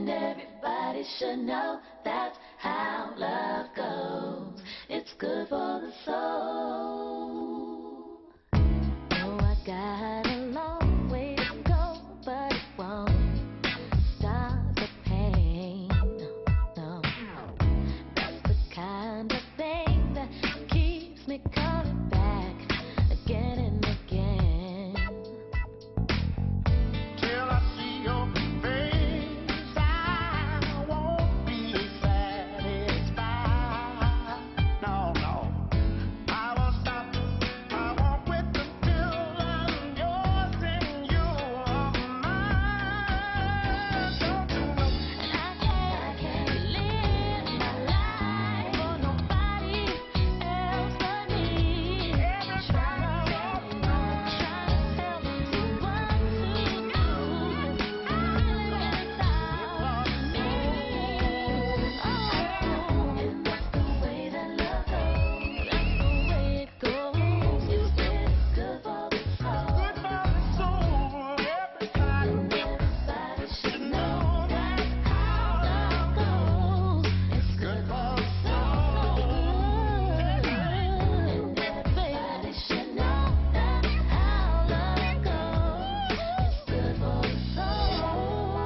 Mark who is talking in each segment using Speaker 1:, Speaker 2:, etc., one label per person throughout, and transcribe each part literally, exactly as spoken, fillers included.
Speaker 1: And everybody should know that's how love goes. It's good for the soul. Oh, I got a long way to go, but it won't stop the pain. No, that's the kind of thing that keeps me coming back again and again.
Speaker 2: Till I see your face, I won't be satisfied. No, no, I won't stop. I won't quit until I'm yours and you're mine. Don't you know?
Speaker 1: And I can't, I can't live my life for nobody else but me. Trying to tell me what, trying to tell me what to do. It's really inside me. Oh, and that's the way that love goes. That's the way it goes. It's really good for the soul.
Speaker 2: Good for the soul, everybody.
Speaker 1: And everybody should know that's how love goes. It's
Speaker 2: Good
Speaker 1: good
Speaker 2: for
Speaker 1: for
Speaker 2: the
Speaker 1: the soul. And everybody should know that's how love goes. It's good for the soul.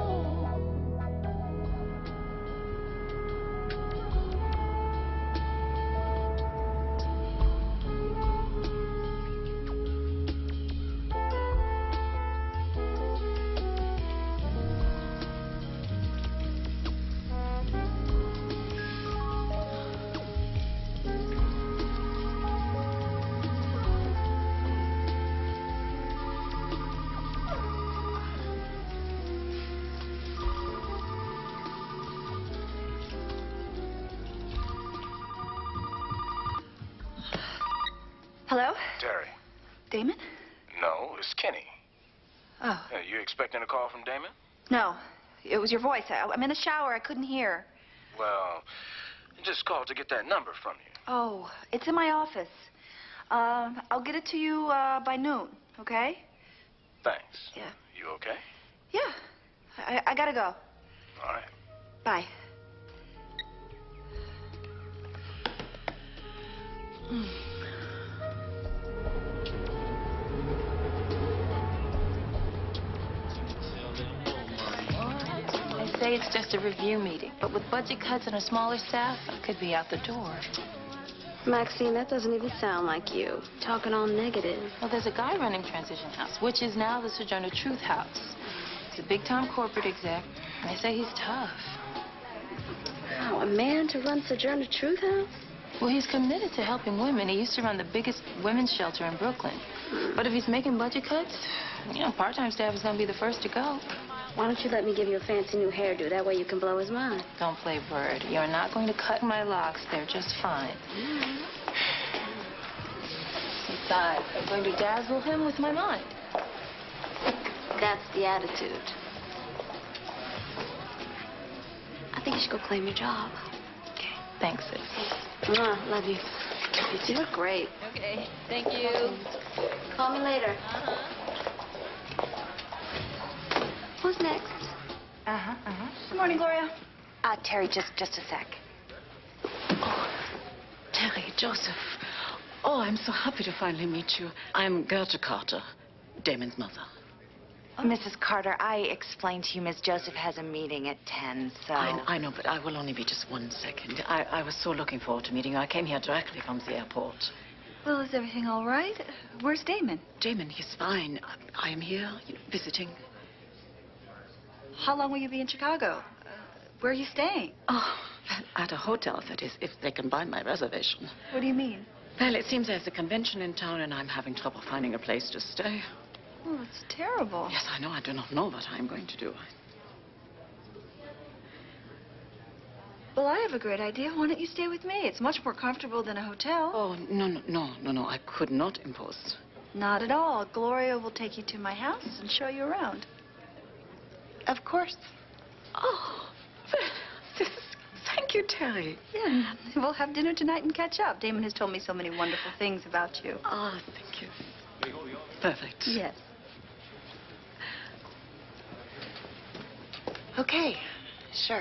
Speaker 3: Hello?
Speaker 4: Teri.
Speaker 3: Damon?
Speaker 4: No, it's Kenny.
Speaker 3: Oh,
Speaker 4: Yeah, you expecting a call from Damon?
Speaker 3: no. It was your voice. I, I'm in the shower. I couldn't hear.
Speaker 4: Well, I just called to get that number from you.
Speaker 3: Oh, it's in my office. Um, I'll get it to you uh, by noon, okay?
Speaker 4: Thanks.
Speaker 3: Yeah.
Speaker 4: You okay?
Speaker 3: Yeah. I, I gotta go.
Speaker 4: All right.
Speaker 3: Bye.
Speaker 5: They say it's just a review meeting, but with budget cuts and a smaller staff, I could be out the door.
Speaker 6: Maxine, that doesn't even sound like you. Talking all negative.
Speaker 5: Well, there's a guy running Transition House, which is now the Sojourner Truth House. He's a big-time corporate exec, and they say he's tough.
Speaker 6: Wow, a man to run Sojourner Truth House?
Speaker 5: Well, he's committed to helping women. He used to run the biggest women's shelter in Brooklyn. But if he's making budget cuts, you know, part-time staff is going to be the first to go.
Speaker 6: Why don't you let me give you a fancy new hairdo? That way you can blow his mind.
Speaker 5: Don't play bird. You're not going to cut my locks. They're just fine. Besides, I'm going to dazzle him with my mind.
Speaker 6: That's the attitude. I think you should go claim your job.
Speaker 5: Okay, thanks, sis.
Speaker 6: Mwah, love you. You look great.
Speaker 5: Okay, thank you.
Speaker 6: Call me later.
Speaker 5: Uh-huh.
Speaker 6: Who's next?
Speaker 3: Uh-huh, uh-huh. Good morning, Gloria.
Speaker 6: Uh, Teri, just, just a sec.
Speaker 7: Teri, Joseph. Oh, I'm so happy to finally meet you. I'm Gertrude Carter, Damon's mother.
Speaker 8: Missus Carter, I explained to you Miss Joseph has a meeting at ten, so...
Speaker 7: I, I know, but I will only be just one second. I, I was so looking forward to meeting you. I came here directly from the airport.
Speaker 3: Well, is everything all right? Where's Damon?
Speaker 7: Damon, he's fine. I, I am here, you know, visiting.
Speaker 3: How long will you be in Chicago? Uh, where are you staying?
Speaker 7: Oh, at a hotel, that is, if they can buy my reservation.
Speaker 3: What do you mean?
Speaker 7: Well, it seems there's a convention in town, and I'm having trouble finding a place to stay.
Speaker 3: Oh, that's terrible.
Speaker 7: Yes, I know. I do not know what I'm going to do.
Speaker 3: Well, I have a great idea. Why don't you stay with me? It's much more comfortable than a hotel.
Speaker 7: Oh, no, no, no, no, no. I could not impose.
Speaker 3: Not at all. Gloria will take you to my house and show you around. Of course.
Speaker 7: Oh, well, this, thank you, Teri.
Speaker 3: Yeah, we'll have dinner tonight and catch up. Damon has told me so many wonderful things about you.
Speaker 7: Oh, thank you. Perfect.
Speaker 3: Yes. Okay,
Speaker 8: Sure.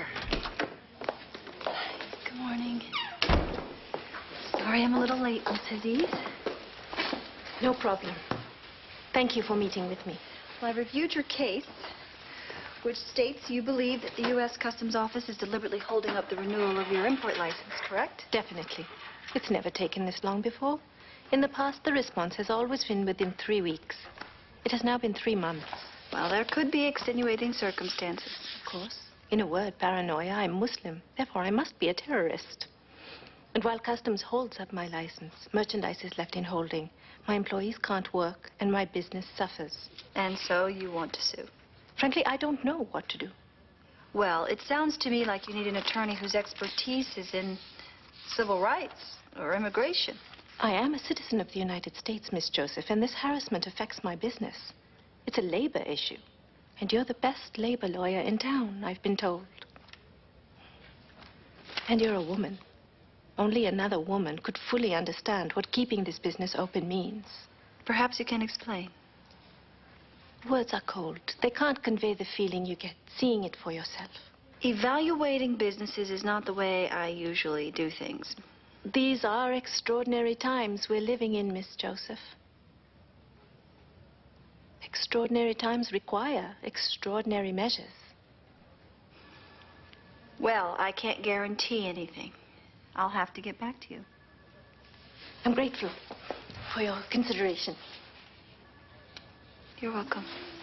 Speaker 3: Good morning. Sorry I'm a little late, Miss Aziz.
Speaker 6: No problem. Thank you for meeting with me.
Speaker 3: Well, I reviewed your case, which states you believe that the U S Customs Office is deliberately holding up the renewal of your import license, correct?
Speaker 6: Definitely. It's never taken this long before. In the past, the response has always been within three weeks. It has now been three months.
Speaker 3: Well, there could be extenuating circumstances.
Speaker 6: Of course. In a word, paranoia, I'm Muslim. Therefore, I must be a terrorist. And while customs holds up my license, merchandise is left in holding. My employees can't work, and my business suffers.
Speaker 3: And so you want to sue.
Speaker 6: Frankly, I don't know what to do.
Speaker 3: Well, it sounds to me like you need an attorney whose expertise is in civil rights or immigration.
Speaker 6: I am a citizen of the United States, Miss Joseph, and this harassment affects my business. It's a labor issue. And you're the best labor lawyer in town, I've been told. And you're a woman. Only another woman could fully understand what keeping this business open means.
Speaker 3: Perhaps you can explain.
Speaker 6: Words are cold. They can't convey the feeling you get seeing it for yourself.
Speaker 3: Evaluating businesses is not the way I usually do things.
Speaker 6: These are extraordinary times we're living in, Miss Joseph. Extraordinary times require extraordinary measures.
Speaker 3: Well, I can't guarantee anything. I'll have to get back to you.
Speaker 6: I'm grateful for your consideration.
Speaker 3: You're welcome.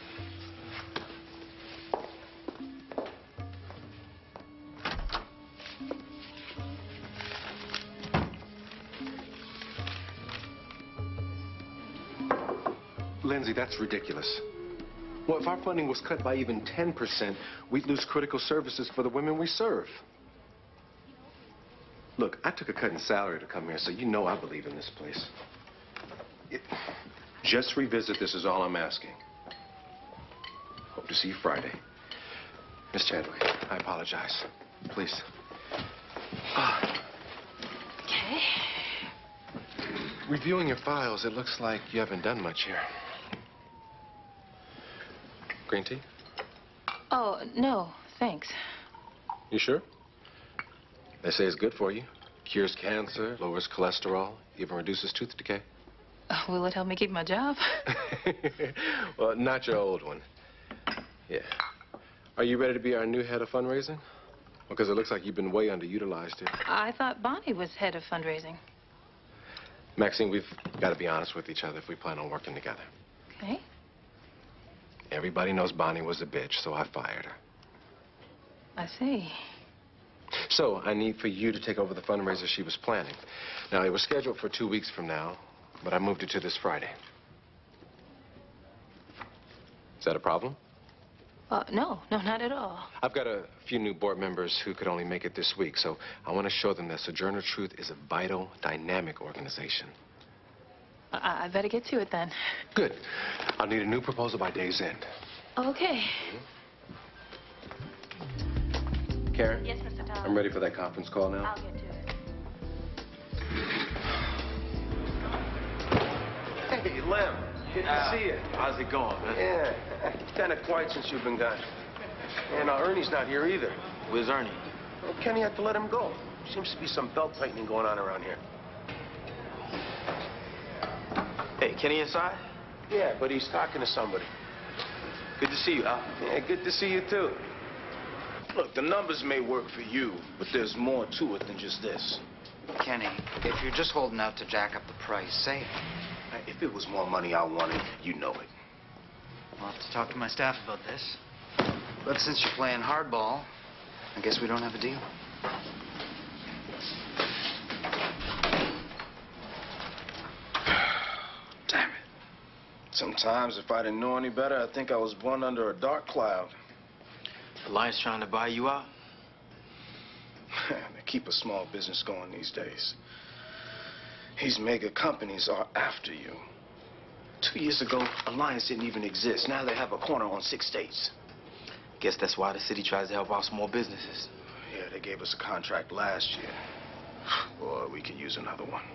Speaker 4: Lindsay, that's ridiculous. Well, if our funding was cut by even ten percent, we'd lose critical services for the women we serve. Look, I took a cut in salary to come here, so you know I believe in this place. It, just revisit this is all I'm asking. Hope to see you Friday. Miss Chadwick, I apologize. Please. Ah.
Speaker 3: Okay.
Speaker 4: Reviewing your files, it looks like you haven't done much here. Green tea?
Speaker 5: Oh, no, thanks.
Speaker 4: You sure? They say it's good for you. Cures cancer, lowers cholesterol, even reduces tooth decay.
Speaker 5: Uh, will it help me keep my job?
Speaker 4: Well, not your old one. Yeah. Are you ready to be our new head of fundraising? Because it looks like you've been way underutilized here.
Speaker 5: I thought Bonnie was head of fundraising.
Speaker 4: Maxine, we've got to be honest with each other if we plan on working together.
Speaker 5: Okay.
Speaker 4: Everybody knows Bonnie was a bitch, so I fired her.
Speaker 5: I see.
Speaker 4: So, I need for you to take over the fundraiser she was planning. Now, it was scheduled for two weeks from now, but I moved it to this Friday. Is that a problem?
Speaker 5: Uh, no, no, not at all.
Speaker 4: I've got a few new board members who could only make it this week, so I want to show them that Sojourner Truth is a vital, dynamic organization.
Speaker 5: I, I better get to it then.
Speaker 4: Good. I'll need a new proposal by day's end.
Speaker 5: Okay.
Speaker 4: Karen?
Speaker 5: Yes, Mister Tom.
Speaker 4: I'm ready for that conference call now.
Speaker 5: I'll get to it.
Speaker 4: Hey, Lem. Good to
Speaker 9: Ah,
Speaker 4: see you.
Speaker 9: How's it going, man?
Speaker 4: Yeah, kind of quiet since you've been gone. And uh, Ernie's not here either.
Speaker 9: Where's Ernie?
Speaker 4: Well, Kenny had to let him go. Seems to be some belt tightening going on around here.
Speaker 9: Hey, Kenny inside?
Speaker 4: Yeah, but he's talking to somebody.
Speaker 9: Good to see you, Al.
Speaker 4: Yeah, good to see you too.
Speaker 10: Look, the numbers may work for you, but there's more to it than just this.
Speaker 11: Kenny, if you're just holding out to jack up the price, say it.
Speaker 10: If it was more money I wanted, you know it.
Speaker 11: I'll have to talk to my staff about this. But since you're playing hardball, I guess we don't have a deal.
Speaker 10: Damn it. Sometimes, if I didn't know any better, I think I was born under a dark cloud.
Speaker 9: The Lion's trying to buy you out?
Speaker 10: They keep a small business going these days. These mega companies are after you. Two years ago, Alliance didn't even exist. Now they have a corner on six states.
Speaker 9: Guess that's why the city tries to help out small businesses.
Speaker 10: Yeah, they gave us a contract last year. Boy, we could use another one.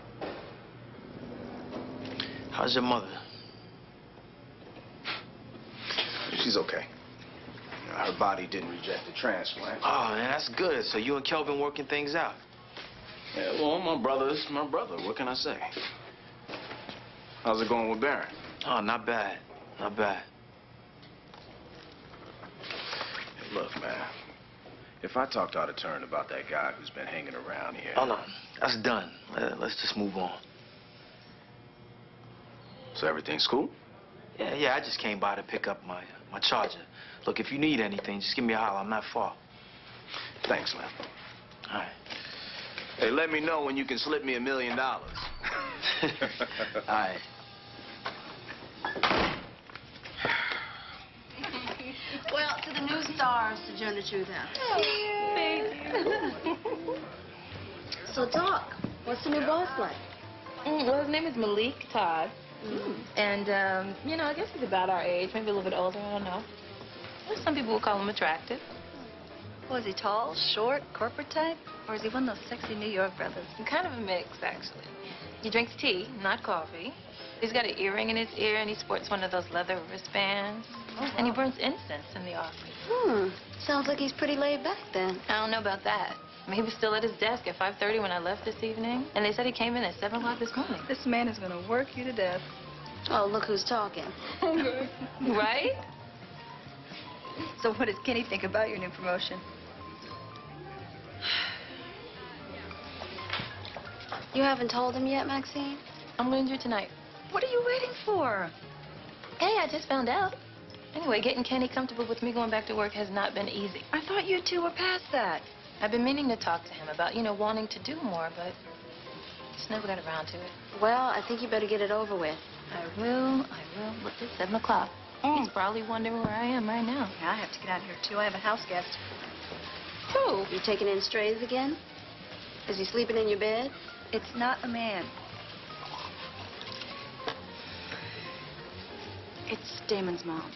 Speaker 9: How's your mother?
Speaker 10: She's okay. Her body didn't reject the transplant.
Speaker 9: Oh, man, that's good. So you and Kelvin working things out?
Speaker 10: Yeah, well, my brother's my brother. What can I say? How's it going with Barron?
Speaker 9: Oh, not bad. Not bad.
Speaker 10: Hey, look, man. If I talked out of turn about that guy who's been hanging around here...
Speaker 9: Oh, no. That's done. Uh, let's just move on.
Speaker 10: So everything's cool?
Speaker 9: Yeah, yeah, I just came by to pick up my, my charger. Look, if you need anything, just give me a holler. I'm not far.
Speaker 10: Thanks, man.
Speaker 9: All right.
Speaker 10: Hey, let me know when you can slip me a million dollars.
Speaker 9: All right.
Speaker 12: Well, to the new star, Sojourner Truth House.
Speaker 3: Oh, thank you.
Speaker 12: So, Doc, what's the new boss like?
Speaker 5: Mm, well, his name is Malik Todd.
Speaker 12: Mm.
Speaker 5: And, um, you know, I guess he's about our age, maybe a little bit older, I don't know. Well, some people would call him attractive.
Speaker 3: Was he tall, short, corporate type? Or is he one of those sexy New York brothers?
Speaker 5: Kind of a mix, actually. He drinks tea, not coffee. He's got an earring in his ear, and he sports one of those leather wristbands.
Speaker 3: Oh, wow.
Speaker 5: And he burns incense in the office.
Speaker 12: Hmm. Sounds like he's pretty laid back then.
Speaker 5: I don't know about that. I mean, he was still at his desk at five thirty when I left this evening, and they said he came in at seven o'clock this morning.
Speaker 3: This man is going to work you to death.
Speaker 12: Oh, look who's talking.
Speaker 5: Right?
Speaker 3: So what does Kenny think about your new promotion?
Speaker 12: You haven't told him yet, Maxine?
Speaker 5: I'm going to do tonight.
Speaker 3: What are you waiting for?
Speaker 5: Hey, I just found out. Anyway, getting Kenny comfortable with me going back to work has not been easy.
Speaker 3: I thought you two were past that.
Speaker 5: I've been meaning to talk to him about, you know, wanting to do more, but just never got around to it.
Speaker 12: Well, I think you better get it over with.
Speaker 5: I will, I will. Look, it's seven o'clock. He's probably wondering where I am right now.
Speaker 3: Yeah, I have to get out of here, too. I have a house guest.
Speaker 5: Who?
Speaker 12: You taking in strays again? Is he sleeping in your bed?
Speaker 3: It's not a man. It's Damon's mom.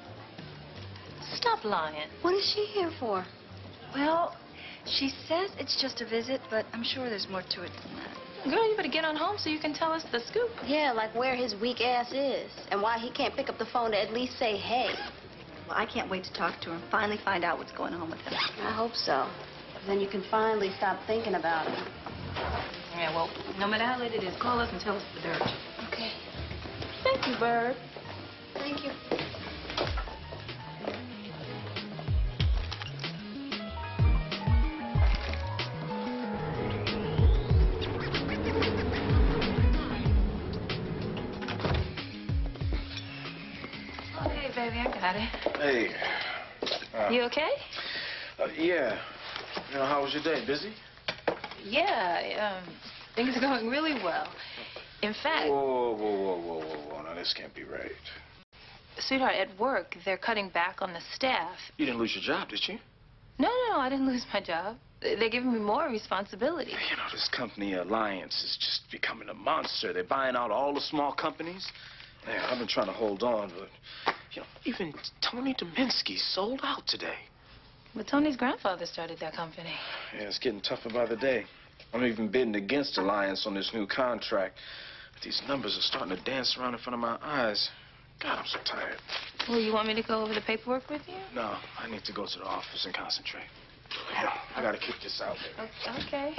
Speaker 5: Stop lying.
Speaker 12: What is she here for?
Speaker 3: Well, she says it's just a visit, but I'm sure there's more to it than that.
Speaker 5: Girl, you better get on home so you can tell us the scoop.
Speaker 12: Yeah, like where his weak ass is and why he can't pick up the phone to at least say hey.
Speaker 3: Well, I can't wait to talk to her and finally find out what's going on with him.
Speaker 12: I hope so. Then you can finally stop thinking about him.
Speaker 5: Yeah, well, no matter how late it is, call us and tell us the dirt.
Speaker 12: Okay.
Speaker 5: Thank you, Bird.
Speaker 12: Thank you.
Speaker 5: Okay, baby, I got it.
Speaker 10: Hey. Uh,
Speaker 5: You okay?
Speaker 10: uh, yeah. You know, how was your day? Busy?
Speaker 5: Yeah, um, things are going really well. In fact,
Speaker 10: Whoa, whoa, whoa, whoa, whoa, whoa. Now, this can't be right.
Speaker 5: sweetheart, at work, they're cutting back on the staff.
Speaker 10: You didn't lose your job, did you?
Speaker 5: No, no, no, I didn't lose my job. They're giving me more responsibility.
Speaker 10: You know, this company Alliance is just becoming a monster. They're buying out all the small companies. Man, I've been trying to hold on, but, you know, even Tony Dominski sold out today.
Speaker 5: But Tony's grandfather started that company.
Speaker 10: Yeah, it's getting tougher by the day. I'm even bidding against Alliance on this new contract. But these numbers are starting to dance around in front of my eyes. God, I'm so tired.
Speaker 5: Well, you want me to go over the paperwork with you?
Speaker 10: No, I need to go to the office and concentrate. Yeah, I gotta kick this out there.
Speaker 5: Okay.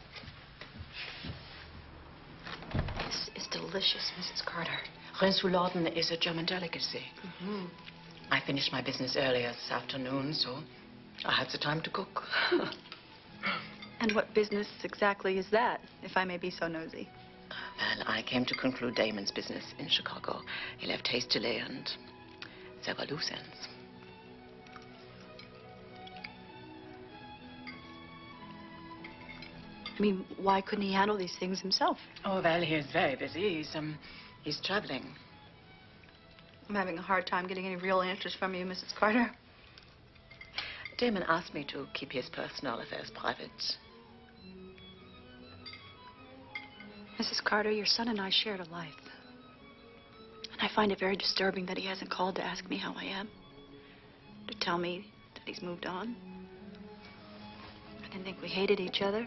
Speaker 7: This is delicious, Missus Carter. Rinsulorden is a German delicacy.
Speaker 12: Mm-hmm.
Speaker 7: I finished my business earlier this afternoon, so I had the time to cook.
Speaker 3: And what business exactly is that, if I may be so nosy?
Speaker 7: Well, I came to conclude Damon's business in Chicago. He left hastily, and there were loose ends.
Speaker 3: I mean, why couldn't he handle these things himself?
Speaker 7: Oh, well, he's very busy. He's, um, he's traveling.
Speaker 3: I'm having a hard time getting any real answers from you, Missus Carter.
Speaker 7: Damon asked me to keep his personal affairs private.
Speaker 3: Missus Carter, your son and I shared a life. And I find it very disturbing that he hasn't called to ask me how I am. To tell me that he's moved on. I didn't think we hated each other.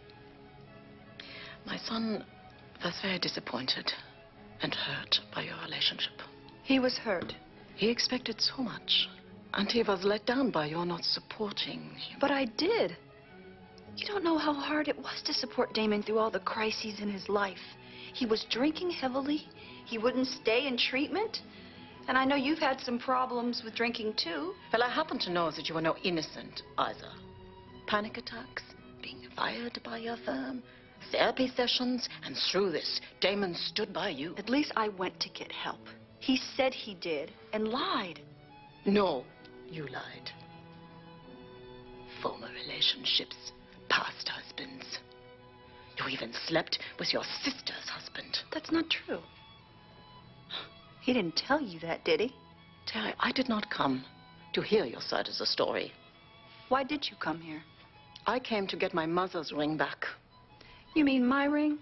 Speaker 7: My son was very disappointed and hurt by your relationship.
Speaker 3: He was hurt.
Speaker 7: He expected so much. And he was let down by your not supporting him.
Speaker 3: But I did. You don't know how hard it was to support Damon through all the crises in his life. He was drinking heavily. He wouldn't stay in treatment. And I know you've had some problems with drinking, too.
Speaker 7: Well, I happen to know that you are no innocent either. Panic attacks, being fired by your firm, therapy sessions, and through this, Damon stood by you.
Speaker 3: At least I went to get help. He said he did and lied.
Speaker 7: No, you lied. Former relationships, past husbands. You even slept with your sister's husband.
Speaker 3: That's not true. He didn't tell you that, did he?
Speaker 7: Terry, I did not come to hear your side of the story.
Speaker 3: Why did you come here?
Speaker 7: I came to get my mother's ring back.
Speaker 3: You mean my ring?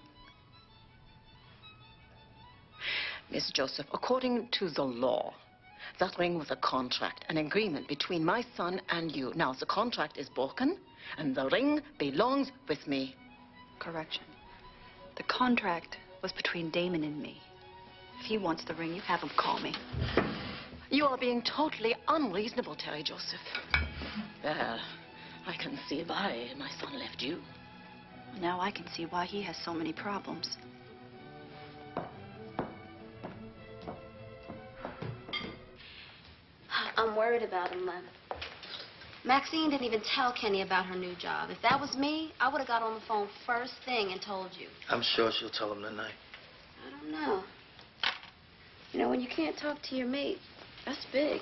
Speaker 7: Miss Joseph, according to the law, that ring was a contract, an agreement between my son and you. Now, the contract is broken, and the ring belongs with me.
Speaker 3: Correction. The contract was between Damon and me. If he wants the ring, you have him call me.
Speaker 7: You are being totally unreasonable, Terry Joseph. Well, I can see why my son left you.
Speaker 3: Now I can see why he has so many problems.
Speaker 12: I'm worried about him, Len. Maxine didn't even tell Kenny about her new job. If that was me, I would have got on the phone first thing and told you.
Speaker 9: I'm sure she'll tell him tonight.
Speaker 12: I don't know. You know, when you can't talk to your mate, that's big.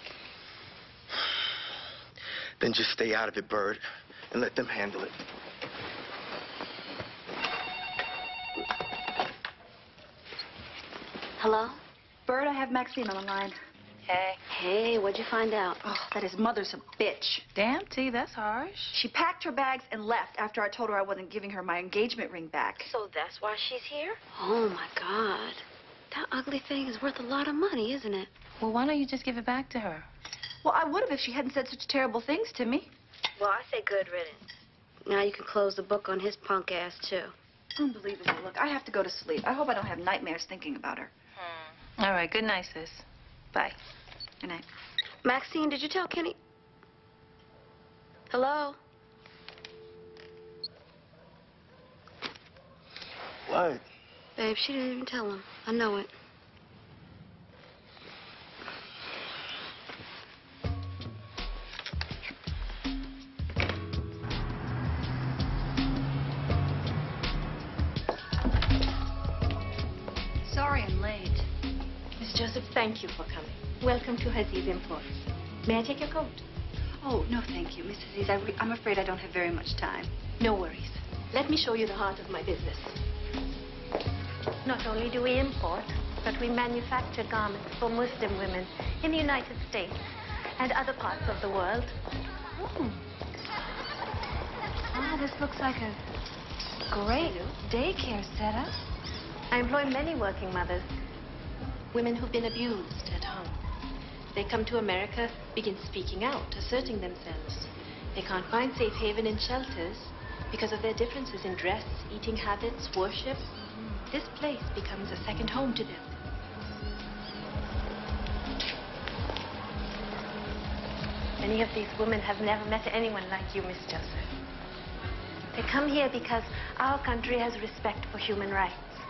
Speaker 9: Then just stay out of it, Bird, and let them handle it.
Speaker 12: Hello?
Speaker 3: Bird, I have Maxine on the line.
Speaker 12: Hey. Hey, what'd you find out?
Speaker 3: Oh, that his mother's a bitch.
Speaker 5: Damn, T, that's harsh.
Speaker 3: She packed her bags and left after I told her I wasn't giving her my engagement ring back.
Speaker 12: So that's why she's here? Oh, my God. That ugly thing is worth a lot of money, isn't it?
Speaker 5: Well, why don't you just give it back to her?
Speaker 3: Well, I would have if she hadn't said such terrible things to me.
Speaker 12: Well, I say good riddance. Now you can close the book on his punk ass, too.
Speaker 3: Unbelievable. Look, I have to go to sleep. I hope I don't have nightmares thinking about her.
Speaker 5: Hmm. All right, good night, sis. Bye.
Speaker 3: Good night.
Speaker 12: Maxine, did you tell Kenny? Hello?
Speaker 9: What?
Speaker 12: Babe, she didn't even tell him. I know it.
Speaker 3: Sorry I'm late.
Speaker 6: Miss Joseph, thank you for coming. Welcome to Aziz Imports. May I take your coat?
Speaker 3: Oh, no, thank you, Miss Aziz. I re I'm afraid I don't have very much time.
Speaker 6: No worries. Let me show you the heart of my business. Not only do we import, but we manufacture garments for Muslim women in the United States and other parts of the world.
Speaker 3: Oh. Ah, this looks like a great daycare setup.
Speaker 6: I employ many working mothers, women who've been abused at home. They come to America, begin speaking out, asserting themselves. They can't find safe haven in shelters because of their differences in dress, eating habits, worship. This place becomes a second home to them. Many of these women have never met anyone like you, Miss Joseph. They come here because our country has respect for human rights.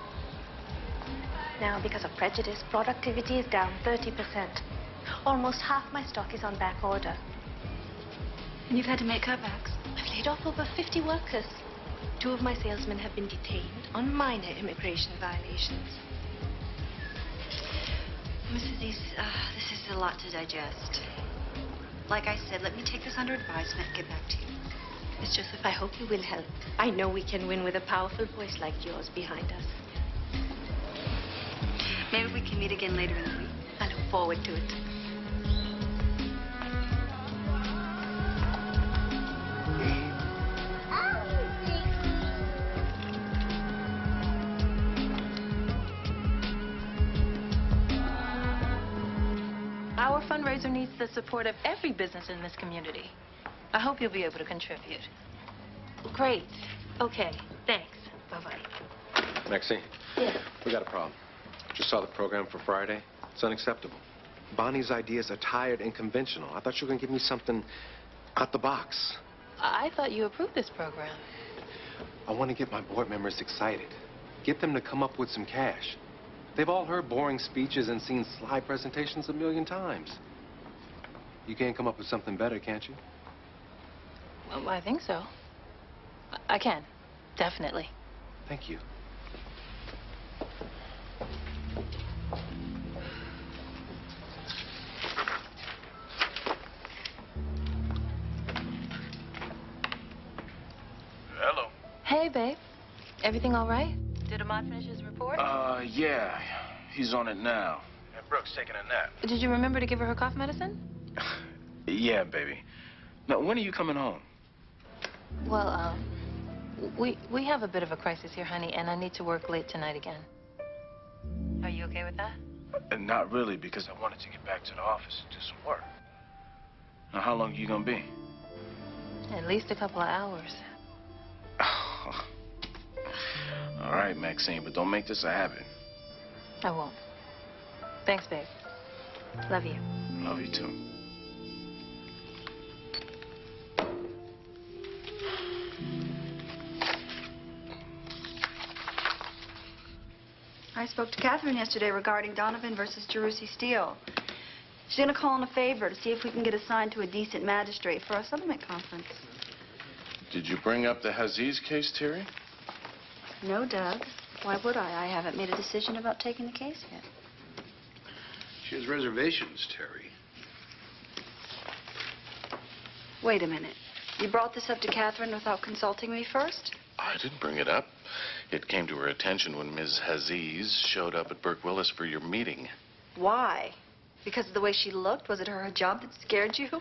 Speaker 6: Now, because of prejudice, productivity is down thirty percent. Almost half my stock is on back order.
Speaker 3: And you've had to make cutbacks.
Speaker 6: I've laid off over fifty workers. Two of my salesmen have been detained on minor immigration violations.
Speaker 3: Missus Aziz, uh, this is a lot to digest. Like I said, let me take this under advisement and get back to you.
Speaker 6: Miss Joseph, I hope you will help. I know we can win with a powerful voice like yours behind us.
Speaker 3: Maybe we can meet again later in the week.
Speaker 6: I look forward to it.
Speaker 5: Our fundraiser needs the support of every business in this community. I hope you'll be able to contribute.
Speaker 6: Great. Okay. Thanks. Bye-bye.
Speaker 4: Maxine.
Speaker 6: Yes.
Speaker 4: We got a problem. Just saw the program for Friday. It's unacceptable. Bonnie's ideas are tired and conventional. I thought you were going to give me something out the box.
Speaker 5: I thought you approved this program.
Speaker 4: I want to get my board members excited. Get them to come up with some cash. They've all heard boring speeches and seen slide presentations a million times. You can't come up with something better, can't you?
Speaker 5: Well, I think so. I can, definitely.
Speaker 4: Thank you.
Speaker 10: Hello.
Speaker 5: Hey, babe. Everything all right? Did Ahmad finish his report?
Speaker 10: Uh, yeah. He's on it now. And Brooke's taking a nap.
Speaker 5: Did you remember to give her her cough medicine?
Speaker 10: Yeah, baby. Now, when are you coming home?
Speaker 5: Well, um, we we have a bit of a crisis here, honey, and I need to work late tonight again. Are you okay with that?
Speaker 10: Uh, not really, because I wanted to get back to the office and do some work. Now, how long are you gonna be?
Speaker 5: At least a couple of hours.
Speaker 10: All right, Maxine, but don't make this a habit.
Speaker 5: I won't. Thanks, babe. Love you.
Speaker 10: Love you, too.
Speaker 3: I spoke to Catherine yesterday regarding Donovan versus Jerussi Steele. She's going to call in a favor to see if we can get assigned to a decent magistrate for our settlement conference.
Speaker 10: Did you bring up the Haziz case, Teri?
Speaker 3: No, Doug. Why would I? I haven't made a decision about taking the case yet.
Speaker 13: She has reservations, Teri.
Speaker 3: Wait a minute. You brought this up to Catherine without consulting me first?
Speaker 14: I didn't bring it up. It came to her attention when Miz Haziz showed up at Burke Willis for your meeting.
Speaker 3: Why? Because of the way she looked? Was it her hijab that scared you?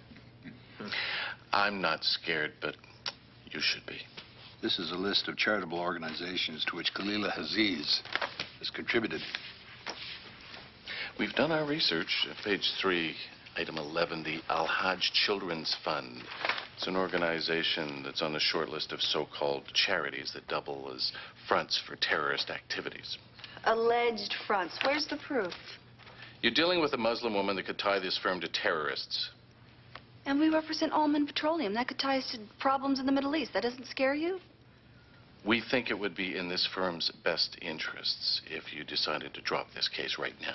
Speaker 14: I'm not scared, but you should be.
Speaker 13: This is a list of charitable organizations to which Khalila Haziz has contributed.
Speaker 14: We've done our research. At page three, item eleven, the Al-Hajj Children's Fund. It's an organization that's on the short list of so-called charities that double as fronts for terrorist activities.
Speaker 3: Alleged fronts. Where's the proof?
Speaker 14: You're dealing with a Muslim woman that could tie this firm to terrorists.
Speaker 3: And we represent Alman Petroleum. That could tie us to problems in the Middle East. That doesn't scare you?
Speaker 14: We think it would be in this firm's best interests if you decided to drop this case right now.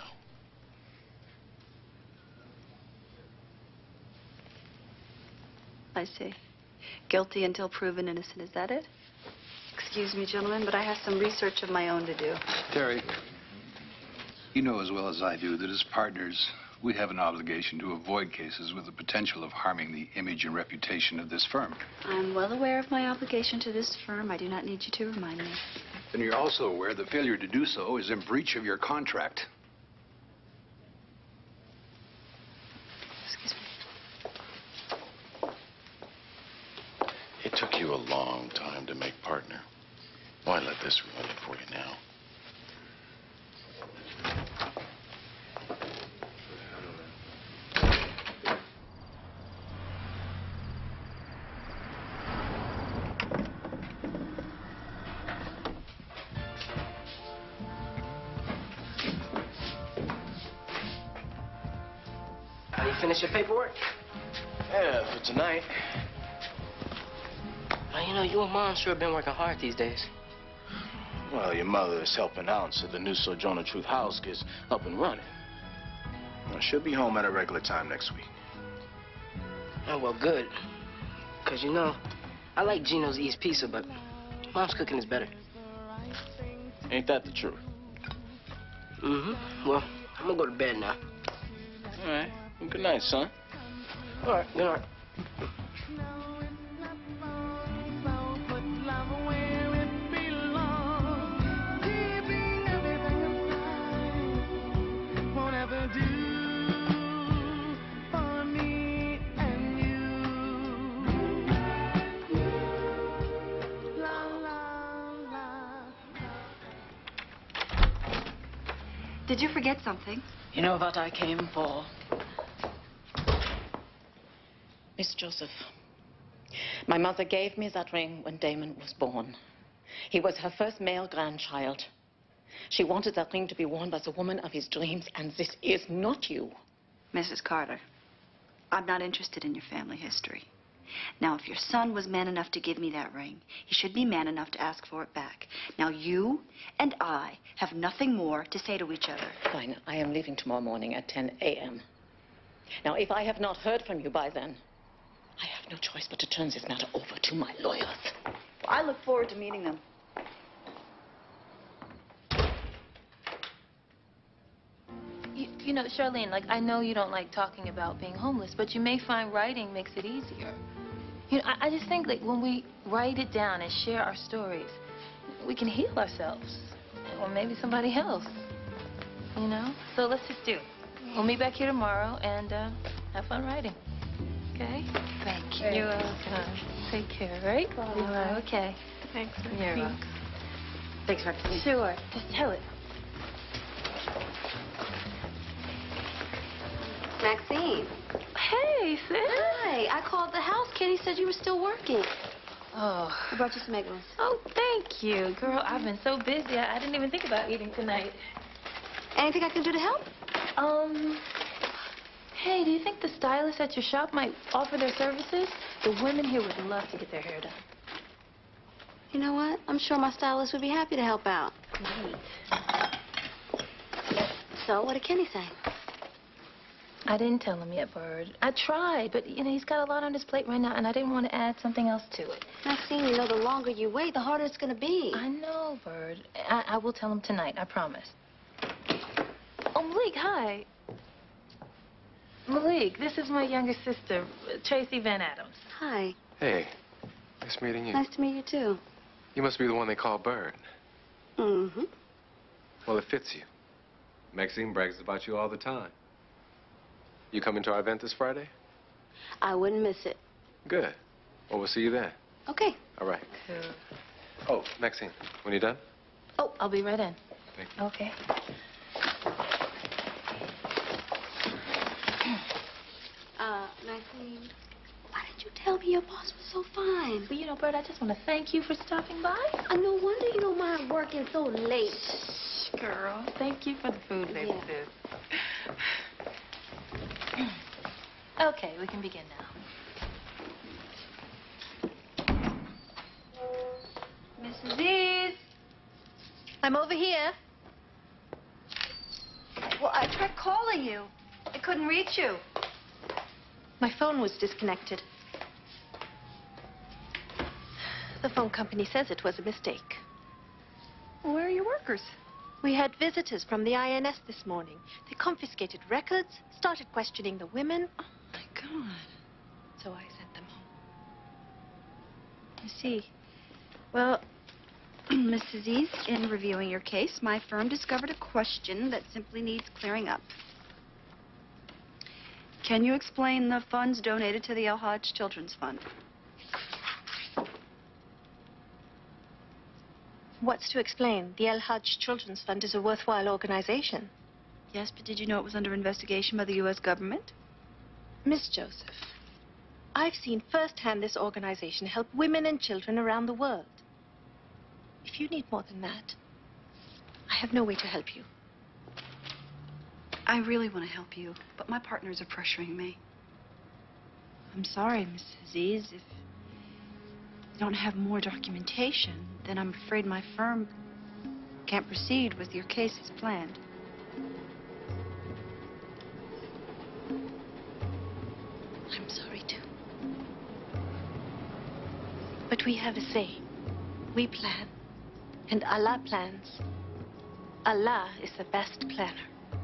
Speaker 3: I see. Guilty until proven innocent. Is that it? Excuse me, gentlemen, but I have some research of my own to do.
Speaker 13: Teri, you know as well as I do that as partners, we have an obligation to avoid cases with the potential of harming the image and reputation of this firm.
Speaker 3: I'm well aware of my obligation to this firm. I do not need you to remind me.
Speaker 13: Then you're also aware the failure to do so is in breach of your contract.
Speaker 3: Excuse me.
Speaker 14: It took you a long time to make partner. Why let this ruin it for you now?
Speaker 15: How do you finish your paperwork?
Speaker 10: Yeah, for tonight.
Speaker 15: Well, you know, you and Mom sure been working hard these days.
Speaker 10: Well, your mother is helping out so the new Sojourner Truth house gets up and running. Now, she'll be home at a regular time next week.
Speaker 15: Oh, well, good. Because, you know, I like Gino's East Pizza, but Mom's cooking is better.
Speaker 10: Ain't that the truth?
Speaker 15: Mm-hmm. Well, I'm going to go to bed now.
Speaker 10: All right. Well, good night, son.
Speaker 15: All right. Good night.
Speaker 3: Did you forget something?
Speaker 7: You know what I came for? Miss Joseph, my mother gave me that ring when Damon was born. He was her first male grandchild. She wanted that ring to be worn by the woman of his dreams, and this is not you.
Speaker 3: Missus Carter, I'm not interested in your family history. Now, if your son was man enough to give me that ring, he should be man enough to ask for it back. Now, you and I have nothing more to say to each other.
Speaker 7: Fine. I am leaving tomorrow morning at ten a m Now, if I have not heard from you by then, I have no choice but to turn this matter over to my lawyers.
Speaker 3: Well, I look forward to meeting them.
Speaker 5: You, you know, Charlene, like, I know you don't like talking about being homeless, but you may find writing makes it easier. You know, I, I just think, like, when we write it down and share our stories, we can heal ourselves. Or maybe somebody else. You know? So let's just do it. We'll meet back here tomorrow and uh, have fun writing. Okay?
Speaker 3: Thank you.
Speaker 5: You're welcome. Take care, right?
Speaker 3: Bye.
Speaker 5: You are okay.
Speaker 3: Thanks.
Speaker 5: You're welcome.
Speaker 3: Thanks, Maxine.
Speaker 5: Sure. Just tell it.
Speaker 12: Maxine.
Speaker 5: Hey, sis.
Speaker 12: Hi. I called the house. Kenny said you were still working.
Speaker 5: Oh.
Speaker 12: I brought you some egg rolls.
Speaker 5: Oh, thank you. Girl, I've been so busy. I, I didn't even think about eating tonight.
Speaker 12: Anything I can do to help?
Speaker 5: Um, hey, do you think the stylists at your shop might offer their services? The women here would love to get their hair done.
Speaker 12: You know what? I'm sure my stylist would be happy to help out.
Speaker 5: Great.
Speaker 12: So, what did Kenny say?
Speaker 5: I didn't tell him yet, Bird. I tried, but, you know, he's got a lot on his plate right now, and I didn't want to add something else to it.
Speaker 12: Maxine, you know, the longer you wait, the harder it's going to be.
Speaker 5: I know, Bird. I, I will tell him tonight, I promise. Oh, Malik, hi. Malik, this is my younger sister, Tracy Van Adams.
Speaker 12: Hi.
Speaker 4: Hey, nice meeting you.
Speaker 12: Nice to meet you, too.
Speaker 4: You must be the one they call Bird.
Speaker 12: Mm-hmm.
Speaker 4: Well, it fits you. Maxine brags about you all the time. You coming to our event this Friday?
Speaker 12: I wouldn't miss it.
Speaker 4: Good. Well, we'll see you then.
Speaker 12: Okay.
Speaker 4: All right.
Speaker 5: Cool.
Speaker 4: Oh, Maxine, when you done?
Speaker 5: Oh, I'll be right in.
Speaker 4: Thank you.
Speaker 5: Okay.
Speaker 12: Uh, Maxine, why didn't you tell me your boss was so fine?
Speaker 5: Well, you know, Bird, I just want to thank you for stopping by.
Speaker 12: Uh, no wonder you don't mind working so late.
Speaker 5: Shh, girl. Thank you for the food, baby
Speaker 12: Yeah.
Speaker 5: sis. Okay, we can begin now.
Speaker 3: Missus East.
Speaker 6: I'm over here.
Speaker 3: Well, I tried calling you. I couldn't reach you.
Speaker 6: My phone was disconnected. The phone company says it was a mistake.
Speaker 3: Where are your workers?
Speaker 6: We had visitors from the I N S this morning. They confiscated records, started questioning the women.
Speaker 3: Oh, my God.
Speaker 6: So I sent them home.
Speaker 3: I see. Well, Missus East, in reviewing your case, my firm discovered a question that simply needs clearing up. Can you explain the funds donated to the El Hodge Children's Fund?
Speaker 6: What's to explain? The El Hodge Children's Fund is a worthwhile organization.
Speaker 3: Yes, but did you know it was under investigation by the U S government?
Speaker 6: Miss Joseph, I've seen firsthand this organization help women and children around the world. If you need more than that, I have no way to help you.
Speaker 3: I really want to help you, but my partners are pressuring me. I'm sorry, Missus Aziz. If you don't have more documentation, then I'm afraid my firm can't proceed with your case as planned.
Speaker 6: I'm sorry, too. But we have a say. We plan, and Allah plans. Allah is the best planner.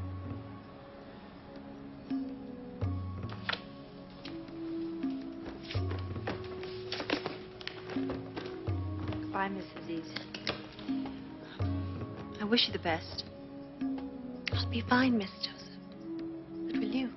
Speaker 3: Bye, Missus Aziz. I wish you the best.
Speaker 6: I'll be fine, Miss Joseph. But will you?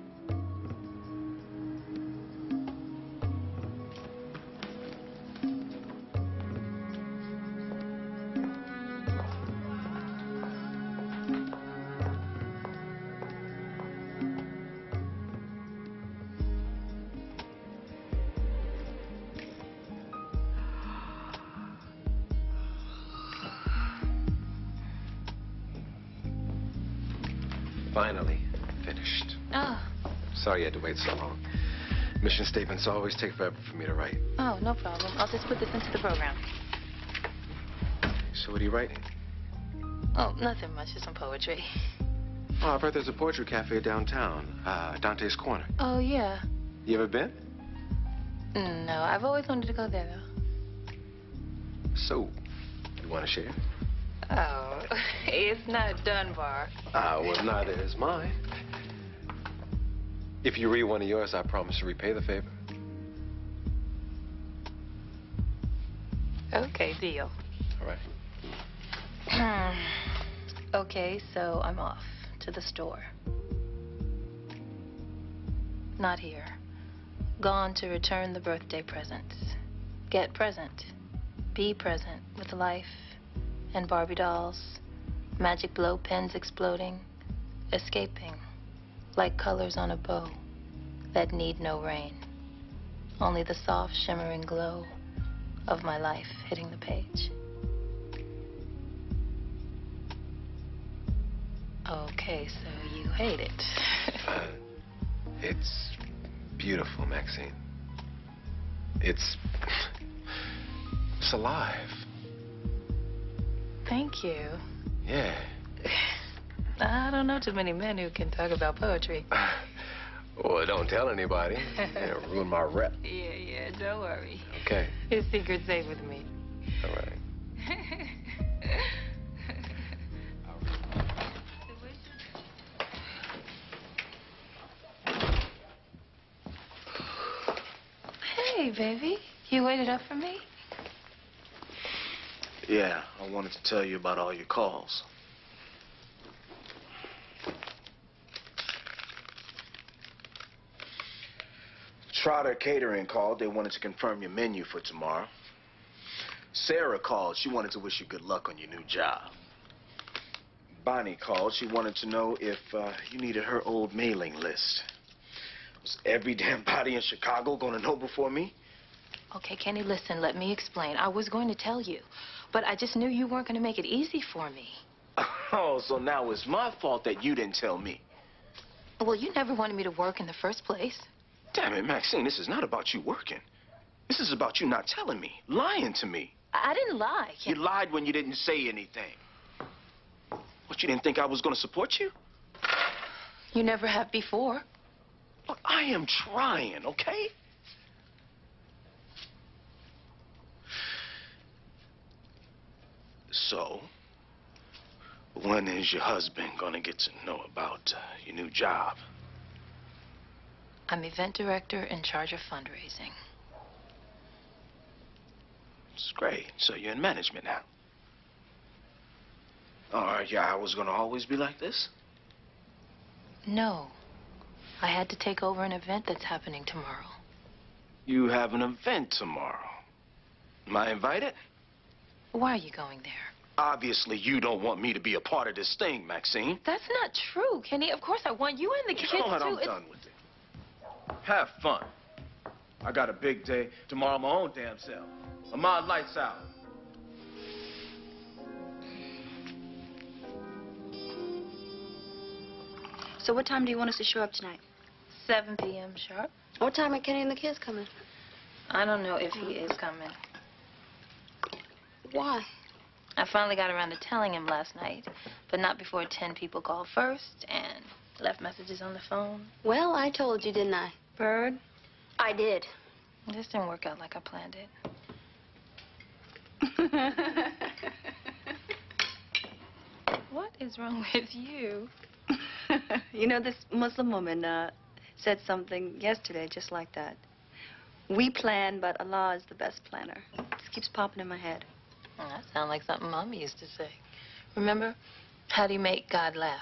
Speaker 4: Finally finished.
Speaker 5: Oh.
Speaker 4: Sorry you had to wait so long. Mission statements always take forever for me to write.
Speaker 5: Oh, no problem. I'll just put this into the program.
Speaker 4: So what are you writing?
Speaker 5: Oh, nothing much. Just some poetry.
Speaker 4: Oh, I've heard there's a poetry cafe downtown, uh, Dante's Corner.
Speaker 5: Oh, yeah.
Speaker 4: You ever been?
Speaker 5: No, I've always wanted to go there, though.
Speaker 4: So, you want to share?
Speaker 5: Oh, it's not Dunbar.
Speaker 4: Ah, well, neither is mine. If you read one of yours, I promise to repay the favor.
Speaker 5: Okay, deal.
Speaker 4: All right.
Speaker 5: Okay, so I'm off to the store. Not here. Gone to return the birthday presents. Get present. Be present with life and Barbie dolls, magic blow pens exploding, escaping like colors on a bow that need no rain. Only the soft, shimmering glow of my life hitting the page. Okay, so you hate it.
Speaker 4: uh, it's beautiful, Maxine. It's... it's alive.
Speaker 5: Thank you.
Speaker 4: Yeah.
Speaker 5: I don't know too many men who can talk about poetry.
Speaker 4: Well, don't tell anybody. It'll ruin my rep.
Speaker 5: Yeah, yeah, don't worry.
Speaker 4: Okay.
Speaker 5: His secret's safe with me.
Speaker 4: All right.
Speaker 5: Hey, baby. You waited up for me?
Speaker 10: Yeah, I wanted to tell you about all your calls. Trotter Catering called. They wanted to confirm your menu for tomorrow. Sarah called. She wanted to wish you good luck on your new job. Bonnie called. She wanted to know if uh, you needed her old mailing list. Was every damn body in Chicago gonna know before me?
Speaker 5: Okay, Kenny, listen, let me explain. I was going to tell you, but I just knew you weren't going to make it easy for me.
Speaker 10: Oh, so now it's my fault that you didn't tell me.
Speaker 5: Well, you never wanted me to work in the first place.
Speaker 10: Damn it, Maxine, this is not about you working. This is about you not telling me, lying to me.
Speaker 5: I, I didn't lie,
Speaker 10: You
Speaker 5: Kenny.
Speaker 10: lied when you didn't say anything. What, you didn't think I was going to support you?
Speaker 5: You never have before.
Speaker 10: Look, I am trying, okay? So, when is your husband gonna get to know about uh, your new job?
Speaker 5: I'm event director in charge of fundraising.
Speaker 10: It's great. So you're in management now. Are your hours gonna always be like this?
Speaker 5: No. I had to take over an event that's happening tomorrow.
Speaker 10: You have an event tomorrow. Am I invited?
Speaker 5: Why are you going there?
Speaker 10: Obviously, you don't want me to be a part of this thing, Maxine.
Speaker 5: That's not true, Kenny. Of course I want you and the kids
Speaker 10: You know what?
Speaker 5: too.
Speaker 10: I'm
Speaker 5: It's-
Speaker 10: done with it. Have fun. I got a big day. Tomorrow, my own damn self. Ahmad, lights out.
Speaker 3: So what time do you want us to show up tonight?
Speaker 5: seven p m sharp.
Speaker 12: What time are Kenny and the kids coming?
Speaker 5: I don't know if he is coming.
Speaker 12: Why?
Speaker 5: I finally got around to telling him last night, but not before ten people called first and left messages on the phone.
Speaker 12: Well, I told you, didn't I?
Speaker 3: Bird?
Speaker 12: I did.
Speaker 5: This didn't work out like I planned it. What is wrong with you?
Speaker 3: You know, this Muslim woman uh, said something yesterday just like that. We plan, but Allah is the best planner. It just keeps popping in my head.
Speaker 5: Well, that sounds like something Mommy used to say. Remember? How do you make God laugh?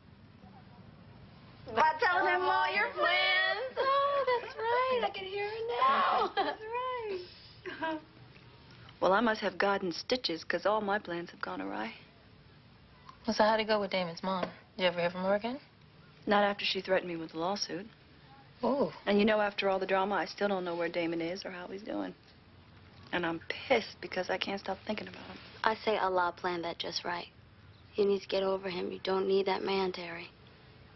Speaker 12: By telling him all your plans.
Speaker 5: Oh, that's right.
Speaker 12: I can hear it now. That's right.
Speaker 3: Well, I must have God in stitches, because all my plans have gone awry.
Speaker 5: Well, so how'd it go with Damon's mom? Did you ever hear from her again?
Speaker 3: Not after she threatened me with a lawsuit.
Speaker 5: Oh.
Speaker 3: And you know, after all the drama, I still don't know where Damon is or how he's doing. And I'm pissed because I can't stop thinking about him.
Speaker 12: I say Allah planned that just right. You need to get over him. You don't need that man, Terry.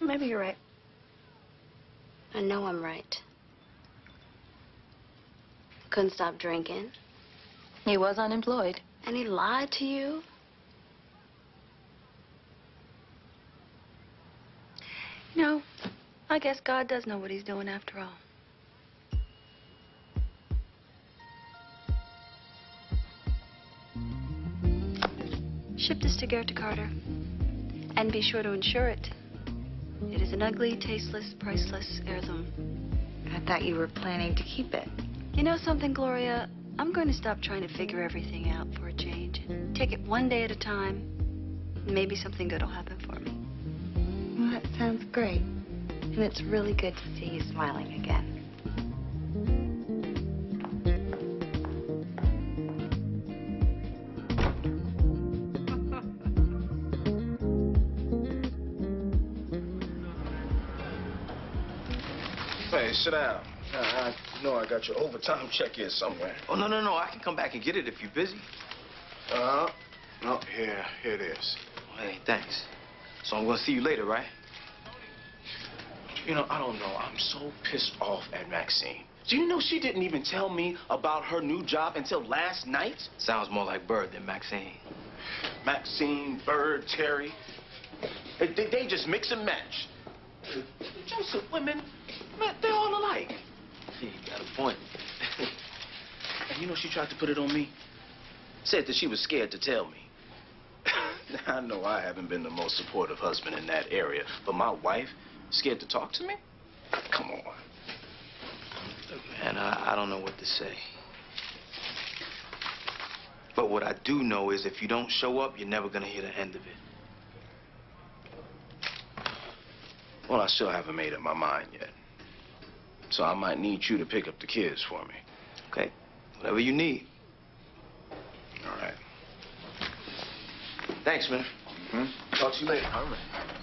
Speaker 3: Maybe you're right.
Speaker 12: I know I'm right. Couldn't stop drinking.
Speaker 5: He was unemployed.
Speaker 12: And he lied to you?
Speaker 3: No, I guess God does know what he's doing after all. Ship this to Gerta Carter. And be sure to insure it. It is an ugly, tasteless, priceless heirloom.
Speaker 8: I thought you were planning to keep it.
Speaker 3: You know something, Gloria? I'm going to stop trying to figure everything out for a change. Take it one day at a time. Maybe something good will happen for me.
Speaker 8: Well, that sounds great. And it's really good to see you smiling again.
Speaker 10: Hey, sit down. I, I know I got your overtime check here somewhere.
Speaker 9: Oh, no, no, no. I can come back and get it if you're busy.
Speaker 10: Uh, no, here, here it is.
Speaker 9: Hey, thanks. So I'm going to see you later, right?
Speaker 10: You know, I don't know. I'm so pissed off at Maxine. Do you know she didn't even tell me about her new job until last night?
Speaker 9: Sounds more like Bird than Maxine.
Speaker 10: Maxine, Bird, Teri. They, they, they just mix and match. Joseph, women, man, they're all alike.
Speaker 9: You got a point.
Speaker 10: And you know, she tried to put it on me. Said that she was scared to tell me. I know I haven't been the most supportive husband in that area, but my wife, scared to talk to me? Come on.
Speaker 9: Look, man, I, I don't know what to say. But what I do know is if you don't show up, you're never going to hear the end of it.
Speaker 10: Well, I still haven't made up my mind yet. So I might need you to pick up the kids for me.
Speaker 9: Okay, whatever you need.
Speaker 10: All right.
Speaker 9: Thanks, man.
Speaker 10: Mm-hmm. Talk to you later.
Speaker 9: All right.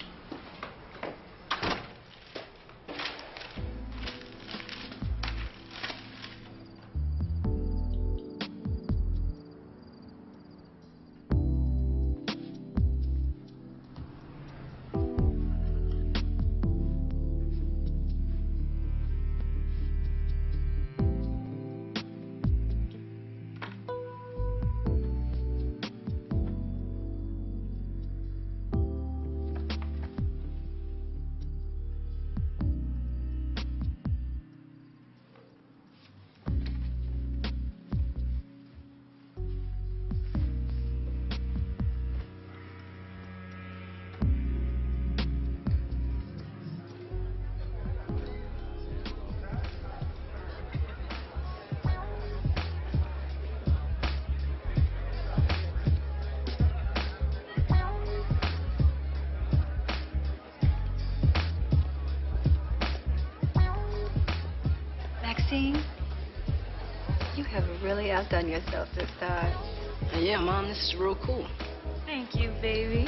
Speaker 3: Maxine, you have really outdone yourself this time.
Speaker 15: Yeah, Mom, this is real cool.
Speaker 3: Thank you, baby.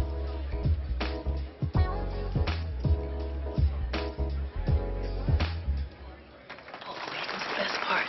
Speaker 3: Oh, wait, that's the best part.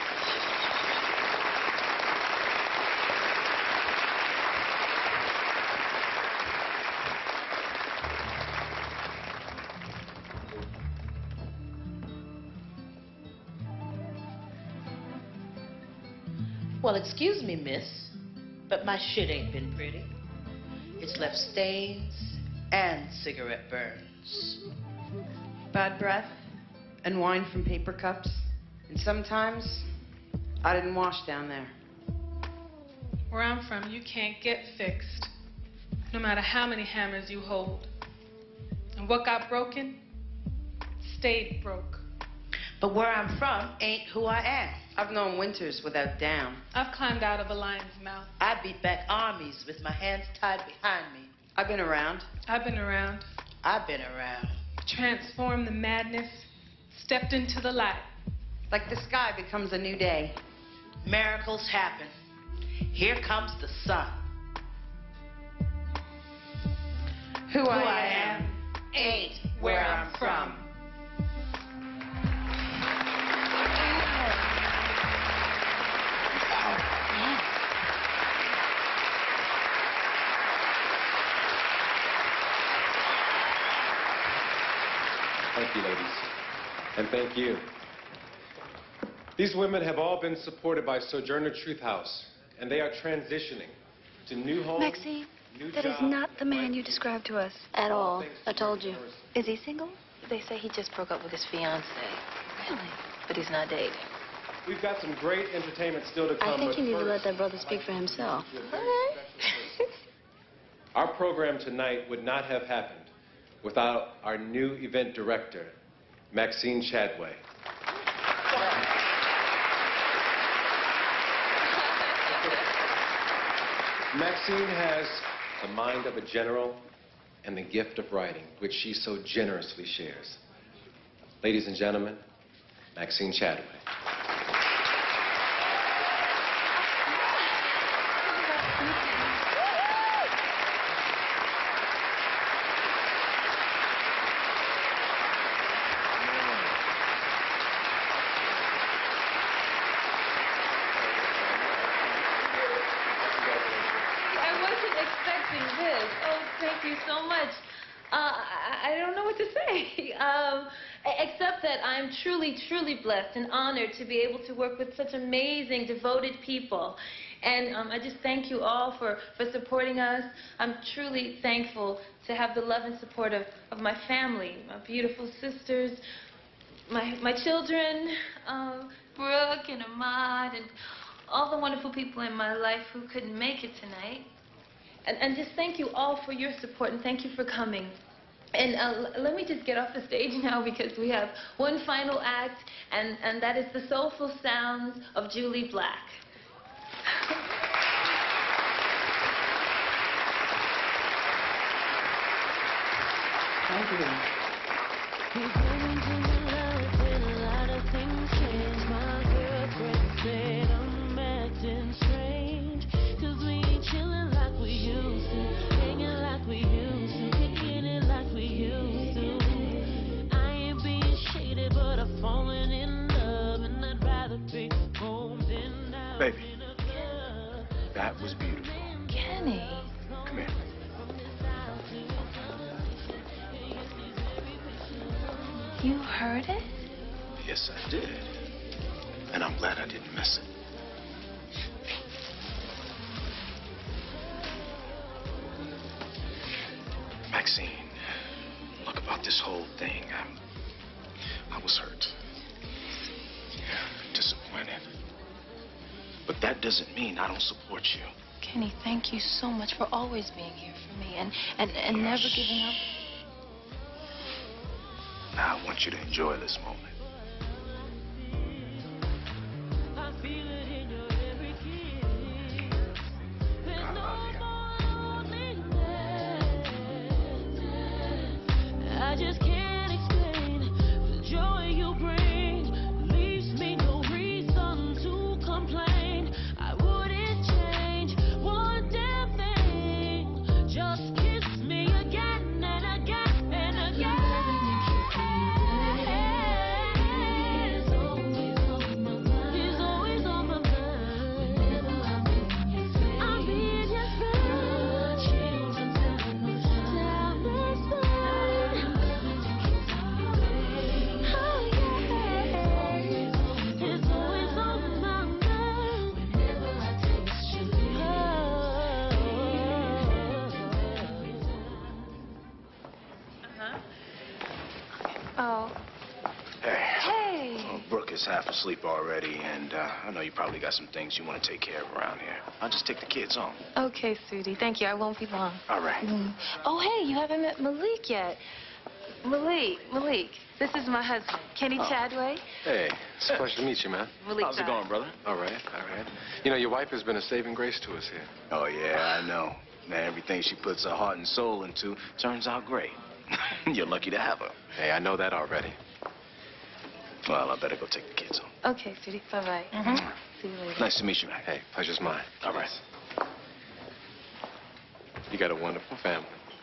Speaker 16: Well, excuse me, miss, but my shit ain't been pretty. It's left stains and cigarette burns.
Speaker 17: Bad breath and wine from paper cups. And sometimes I didn't wash down there.
Speaker 18: Where I'm from, you can't get fixed, no matter how many hammers you hold. And what got broken stayed broke.
Speaker 16: But where I'm from ain't who I am.
Speaker 17: I've known winters without down.
Speaker 18: I've climbed out of a lion's mouth.
Speaker 16: I beat back armies with my hands tied behind me.
Speaker 17: I've been around.
Speaker 18: I've been around.
Speaker 16: I've been around.
Speaker 18: Transformed the madness, stepped into the light.
Speaker 17: Like the sky becomes a new day.
Speaker 16: Miracles happen. Here comes the sun.
Speaker 17: Who,
Speaker 16: Who
Speaker 17: I,
Speaker 16: I
Speaker 17: am,
Speaker 16: am ain't where I'm from.
Speaker 4: Thank you, ladies. And thank you. These women have all been supported by Sojourner Truth House, and they are transitioning to new homes.
Speaker 3: Maxine,
Speaker 4: new
Speaker 3: that is
Speaker 4: jobs,
Speaker 3: not the man you described to us.
Speaker 12: At all. I told you.
Speaker 3: Is he single?
Speaker 5: They say he just broke up with his fiancée. Really? But he's not dating.
Speaker 4: We've got some great entertainment still to come.
Speaker 12: I think
Speaker 4: but
Speaker 12: you need to
Speaker 4: first,
Speaker 12: let that brother speak for himself.
Speaker 4: our program tonight would not have happened without our new event director, Maxine Chadway. Maxine has the mind of a general and the gift of writing, which she so generously shares. Ladies and gentlemen, Maxine Chadway.
Speaker 5: I wasn't expecting this. Oh, thank you so much. Uh, I, I don't know what to say, um, except that I'm truly, truly blessed and honored to be able to work with such amazing, devoted people. And um, I just thank you all for, for supporting us. I'm truly thankful to have the love and support of, of my family, my beautiful sisters, my, my children, um, Brooke and Ahmad, and all the wonderful people in my life who couldn't make it tonight. And, and just thank you all for your support, and thank you for coming. And uh, l let me just get off the stage now, because we have one final act, and, and that is the soulful sounds of Julie Black.
Speaker 17: Thank you.
Speaker 10: Baby, that was beautiful.
Speaker 5: Kenny.
Speaker 10: Come here.
Speaker 5: You heard it?
Speaker 10: Yes, I did. And I'm glad I didn't miss it. Maxine, look, about this whole thing, I, I was hurt. Yeah, disappointed. But that doesn't mean I don't support you.
Speaker 5: Kenny, thank you so much for always being here for me and, and, and
Speaker 10: Yeah,
Speaker 5: never
Speaker 10: shh.
Speaker 5: giving up.
Speaker 10: Now I want you to enjoy this moment.
Speaker 1: I just can't explain the joy you bring. Leaves me no reason to complain. I wouldn't change one damn thing. Just kiss me again and again and again. It's always on my mind. It's always on my mind. Whenever I'm in your face, I'm being your friend. Children tell me, tell me so.
Speaker 5: Oh.
Speaker 10: Hey.
Speaker 5: Hey.
Speaker 10: Well, Brooke is half asleep already, and uh, I know you probably got some things you want to take care of around here. I'll just take the kids home.
Speaker 5: Okay, sweetie. Thank you. I won't be long.
Speaker 10: All right.
Speaker 5: Mm. Oh, hey, you haven't met Malik yet. Malik, Malik, this is my husband, Kenny
Speaker 4: Oh.
Speaker 5: Chadway.
Speaker 4: Hey, it's a pleasure to meet you, man.
Speaker 5: Malik
Speaker 10: How's it going, brother?
Speaker 4: All right, all right. You know, your wife has been a saving grace to us here.
Speaker 10: Oh, yeah, I know. Man, everything she puts her heart and soul into turns out great. You're lucky to have her.
Speaker 4: Hey, I know that already.
Speaker 10: Well, I better go take the kids home.
Speaker 5: Okay, sweetie. Bye-bye.
Speaker 10: Mm-hmm.
Speaker 5: See you later.
Speaker 10: Nice to meet you, man.
Speaker 4: Hey, pleasure's mine.
Speaker 10: All right.
Speaker 4: You got a wonderful family.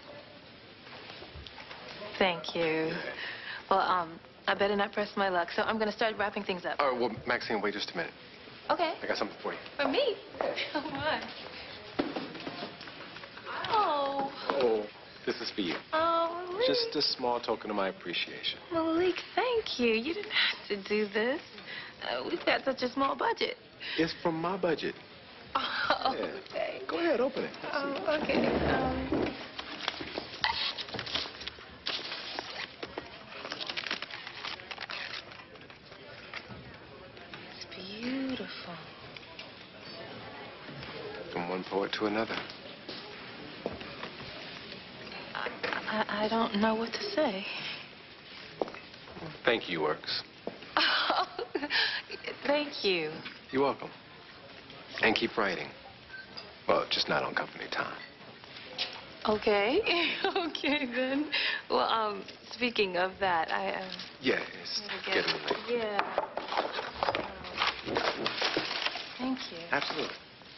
Speaker 5: Thank you. Well, um, I better not press my luck, so I'm going to start wrapping things up.
Speaker 4: Oh, well, Maxine, wait just a minute.
Speaker 5: Okay.
Speaker 4: I got something for you.
Speaker 5: For me? Oh, my. Oh.
Speaker 4: Oh, this is for you.
Speaker 5: Oh,
Speaker 4: just a small token of my appreciation.
Speaker 5: Malik, thank you. You didn't have to do this. Uh, we've got such a small budget.
Speaker 4: It's from my budget.
Speaker 5: Oh,
Speaker 4: Yeah.
Speaker 5: okay.
Speaker 4: Go ahead, open it. Let's see.
Speaker 5: Oh, okay. Um, it's beautiful.
Speaker 4: From one poet to another.
Speaker 5: I, I don't know what to say.
Speaker 4: Thank you, Works.
Speaker 5: Oh, thank you.
Speaker 4: You're welcome. And keep writing. Well, just not on company time.
Speaker 5: Okay. Okay, then. Well, um, speaking of that, I, um...
Speaker 4: Yeah, it's
Speaker 5: gotta
Speaker 4: getting
Speaker 5: get-
Speaker 4: late.
Speaker 5: Yeah. Um, thank you.
Speaker 4: Absolutely.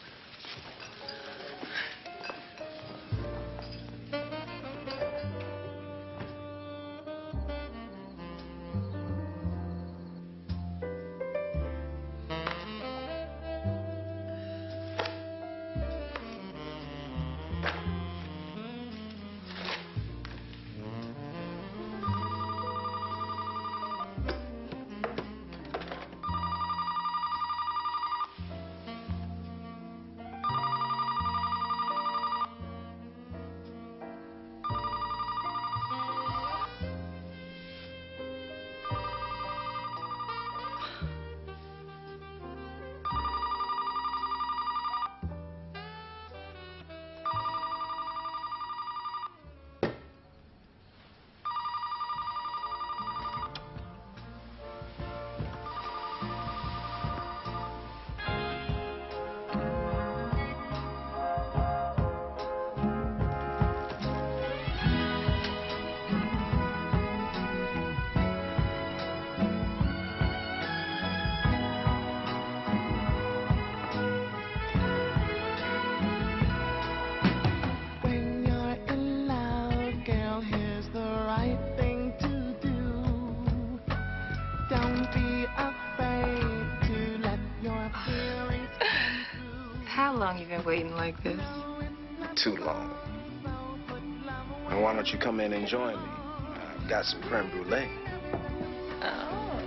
Speaker 2: When you're in love, girl, here's the right thing to do. Don't be afraid to let your feelings come through.
Speaker 5: How long you been waiting like this?
Speaker 10: Too long. And why don't you come in and join me? I've got some creme brulee.
Speaker 5: Oh.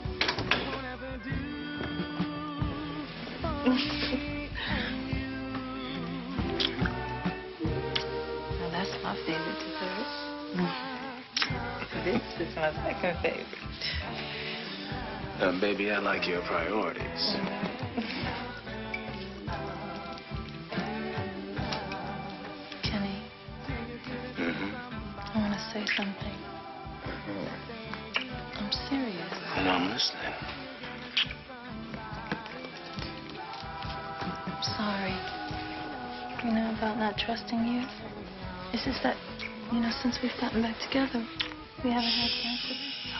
Speaker 5: Well, that's my favorite dessert. This is my second favorite.
Speaker 10: Uh, baby, I like your priorities.
Speaker 5: Kenny,
Speaker 10: Mm-hmm.
Speaker 5: I want to say something. I'm serious.
Speaker 10: And I'm listening.
Speaker 5: I'm sorry. You know, about not trusting you. It's just that, you know, since we've gotten back together, we haven't had time for this.